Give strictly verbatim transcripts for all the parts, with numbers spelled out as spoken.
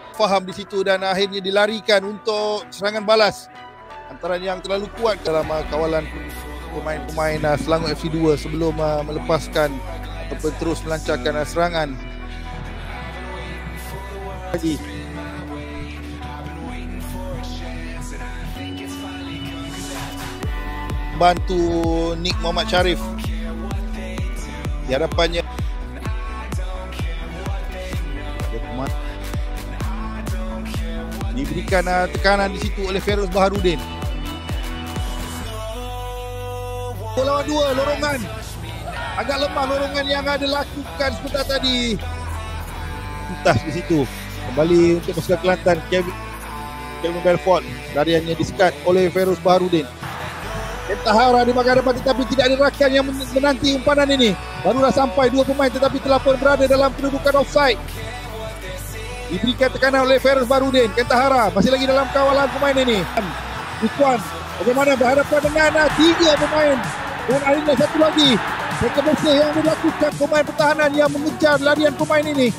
faham di situ dan akhirnya dilarikan untuk serangan balas antara yang terlalu kuat dalam uh, kawalan pemain-pemain uh, Selangor F C dua sebelum uh, melepaskan ataupun terus melancarkan uh, serangan lagi. Bantu Nick Muhammad Sharif di hadapannya diberikan uh, tekanan di situ oleh Feiruz Baharudin. Lawan dua, lorongan agak lemah, lorongan yang ada lakukan sebentar tadi. Tuntas di situ kembali untuk pasukan Kelantan. Kevin, Kevin Belfort, lariannya disekat oleh Feiruz Baharudin. Tahara di bahagian depan tetapi tidak ada rakan yang menanti umpanan ini. Barulah sampai dua pemain tetapi telah pun berada dalam kedudukan offside. Diberikan tekanan oleh Feiruz Baharudin. Tahara masih lagi dalam kawalan pemain ini. Ikuan bagaimana berhadapan dengan tiga pemain. Dan akhirnya satu lagi mereka bersih yang dilakukan pemain pertahanan yang mengejar larian pemain ini.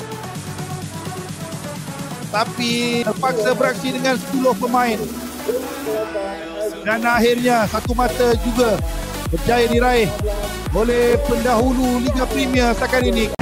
Tapi terpaksa beraksi dengan sepuluh pemain. Dan akhirnya satu mata juga berjaya diraih oleh pendahulu Liga Premier setakat ini.